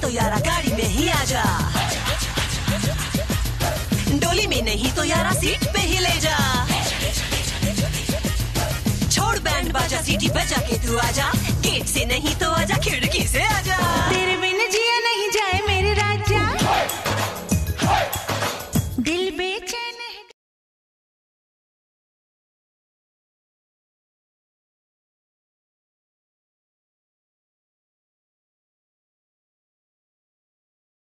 तो यारा गाड़ी में ही आजा, डोली में नहीं तो यारा सीट पे ही ले जा। छोड़ बैंड बाजा, सीटी बजा के तू आजा, गेट से नहीं तो आजा, खिड़की से आजा। तेरे